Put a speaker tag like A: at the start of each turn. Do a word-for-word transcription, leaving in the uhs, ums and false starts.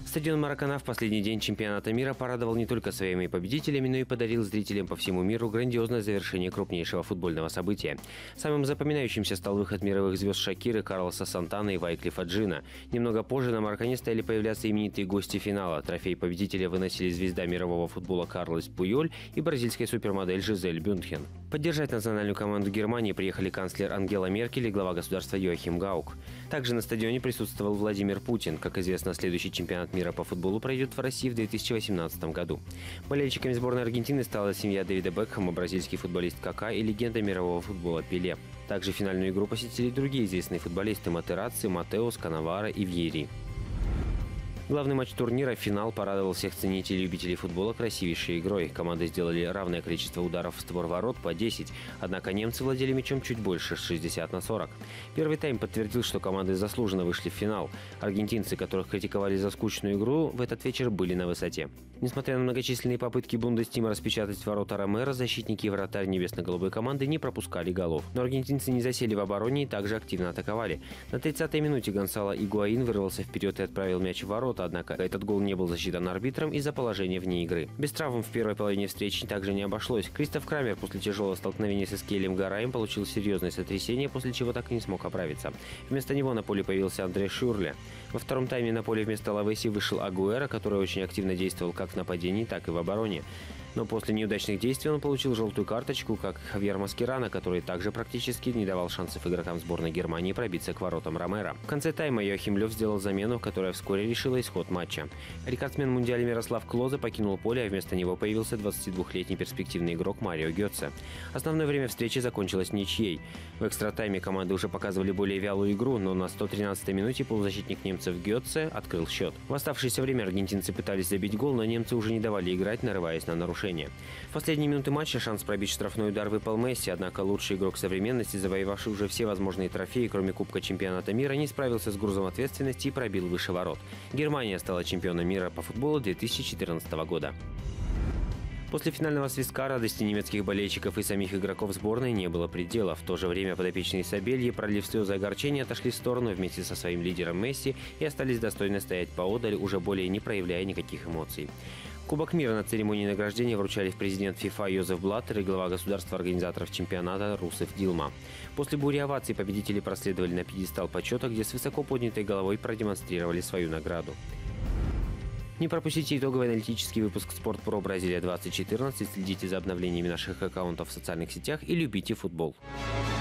A: Стадион Маракана в последний день чемпионата мира порадовал не только своими победителями, но и подарил зрителям по всему миру грандиозное завершение крупнейшего футбольного события. Самым запоминающимся стал выход мировых звезд Шакиры, Карлоса Сантана и Вайклифа Джина. Немного позже на Маракане стали появляться именитые гости финала. Трофей победителя выносили звезда мирового футбола Карлос Пуйоль и бразильская супермодель Жизель Бюндхен. Поддержать национальную команду Германии приехали канцлер Ангела Меркель и глава государства Йоахим Гаук. Также на стадионе присутствовал Владимир Путин. Как известно, следующий чемпионат мира по футболу пройдет в России в две тысячи восемнадцатом году. Болельщиками сборной Аргентины стала семья Дэвида Бекхэма, бразильский футболист Кака и легенда мирового футбола Пеле. Также финальную игру посетили другие известные футболисты Матерацци, Матеус, Канаваро и Вьери. Главный матч турнира, финал, порадовал всех ценителей и любителей футбола красивейшей игрой. Команды сделали равное количество ударов в створ ворот по десять, однако немцы владели мячом чуть больше – шестьдесят на сорок. Первый тайм подтвердил, что команды заслуженно вышли в финал. Аргентинцы, которых критиковали за скучную игру, в этот вечер были на высоте. Несмотря на многочисленные попытки Бундестима распечатать ворота Ромеро, защитники и вратарь небесно-голубой команды не пропускали голов. Но аргентинцы не засели в обороне и также активно атаковали. На тридцатой минуте Гонсало Игуаин вырвался вперед и отправил мяч в ворота. Однако этот гол не был засчитан арбитром из-за положения вне игры. Без травм в первой половине встречи также не обошлось. Кристоф Крамер после тяжелого столкновения с Эскелем Гараем получил серьезное сотрясение, после чего так и не смог оправиться. Вместо него на поле появился Андре Шюрле. Во втором тайме на поле вместо Лавеси вышел Агуэро, который очень активно действовал как в нападении, так и в обороне. Но после неудачных действий он получил желтую карточку, как Хавьер Маскерано, который также практически не давал шансов игрокам сборной Германии пробиться к воротам Ромеро. В конце тайма Йоахим Лёв сделал замену, которая вскоре решила исход матча. Рекордсмен мундиаля Мирослав Клозе покинул поле, а вместо него появился двадцатидвухлетний перспективный игрок Марио Гётце. Основное время встречи закончилось ничьей. В экстратайме команды уже показывали более вялую игру, но на сто тринадцатой минуте полузащитник немцев Гётце открыл счет. В оставшееся время аргентинцы пытались забить гол, но немцы уже не давали играть, нарываясь на нарушение. В последние минуты матча шанс пробить штрафной удар выпал Месси, однако лучший игрок современности, завоевавший уже все возможные трофеи, кроме Кубка чемпионата мира, не справился с грузом ответственности и пробил выше ворот. Германия стала чемпионом мира по футболу две тысячи четырнадцатого года. После финального свистка радости немецких болельщиков и самих игроков сборной не было предела. В то же время подопечные Сабельи, пролив слезы огорчения, отошли в сторону вместе со своим лидером Месси и остались достойно стоять поодаль, уже более не проявляя никаких эмоций. Кубок мира на церемонии награждения вручали в президент ФИФА Йозеф Блаттер и глава государства-организаторов чемпионата Русеф Дилма. После бури оваций победители проследовали на пьедестал почета, где с высоко поднятой головой продемонстрировали свою награду. Не пропустите итоговый аналитический выпуск «Спортпро Бразилия двадцать четырнадцать». Следите за обновлениями наших аккаунтов в социальных сетях и любите футбол.